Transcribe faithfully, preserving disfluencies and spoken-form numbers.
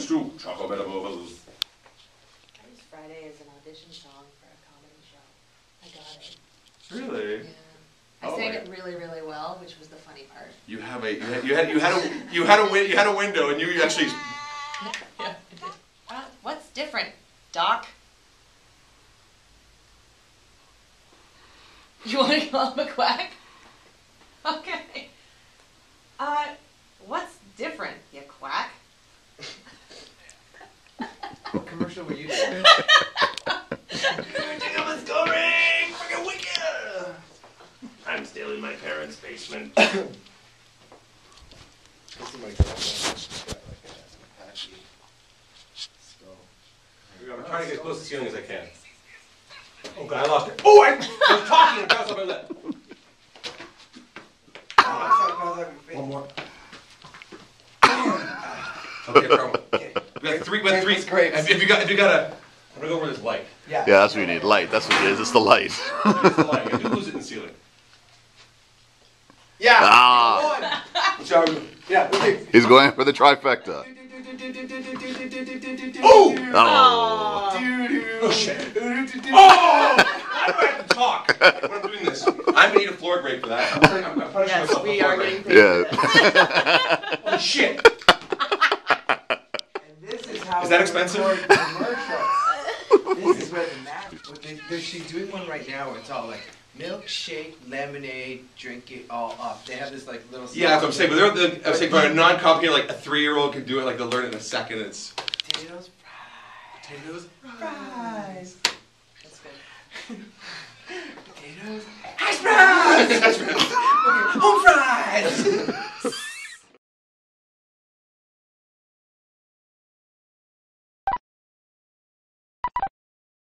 listens to Chocolate Metamorphoses. I used Friday as an audition song for a comedy show. I got it. Really? Yeah. I oh sang my. it really, really well, which was the funny part. You have a you had you had you had a you had a win, you had a window and you actually. Yeah, I did. Uh, what's different, Doc? You want to call him a quack? Okay. Uh, what's different, you quack? What commercial were you doing? Let's go ring! Freaking wicked! I'm still in my parents' basement. This is my girlfriend. She's got like a Apache skull. I'm trying to get as close to the ceiling as I can. Oh god, I lost it. Oh, I, I was talking and bounced off my lip. One more. Okay, problem. We got three. We got three. If, if you got, if you got a, I'm gonna go over this light. Yeah, yeah, that's what you need. Light. That's what it is. It's the light. It's the light. I do lose it in the ceiling. Yeah. Ah. Yeah. Okay. He's going for the trifecta. Oh! Oh. Oh shit! Oh! Why do I have to talk when I'm doing this? I'm gonna eat a floor grape for that. I'm, I'm, I'm punishing Yes, myself. we for are floor getting grape. paid for Yeah. Holy shit! And this is how Is that we expensive? record commercials. This is where the map. What they, they're, she's doing one right now where it's all like milkshake, lemonade, drink it all up. They have this like little. Yeah, that's what I'm saying. But they're, they're, I'm saying for a non-complicated, like a three-year-old can do it. Like they'll learn it in a second. It's Potatoes, fries. potatoes, Fries. That's good. Potatoes. hash browns, hash browns. Home fries.